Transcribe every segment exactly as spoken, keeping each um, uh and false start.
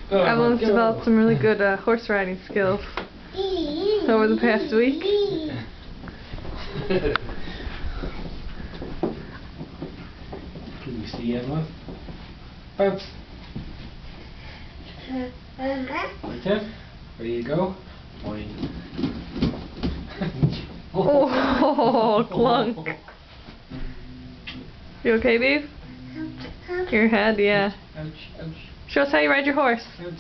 Oh, Evelyn's go. developed some really good uh, horse riding skills over the past week. Can you see Evelyn? Bounce. Like that. Ready to go? Point. Oh, clunk. You okay, babe? Your head, yeah. Ouch, ouch. Show us how you ride your horse. Ouch.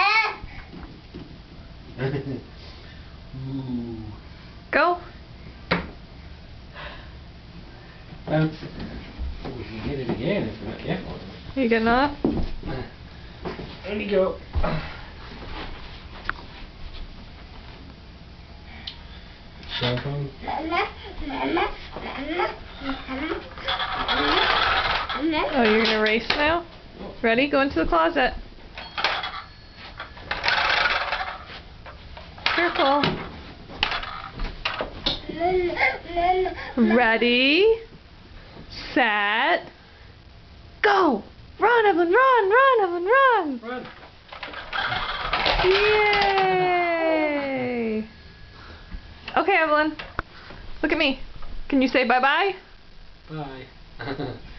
Ooh. Go. Bounce. Oh, you can hit it again if you're not careful. You getting off? There you go. Cell phone. Oh, you're gonna race now? Ready? Go into the closet. Careful. Ready, set, go! Run, Evelyn, run, run, Evelyn, run! Run. Yay! Okay, Evelyn, look at me. Can you say bye-bye? Bye.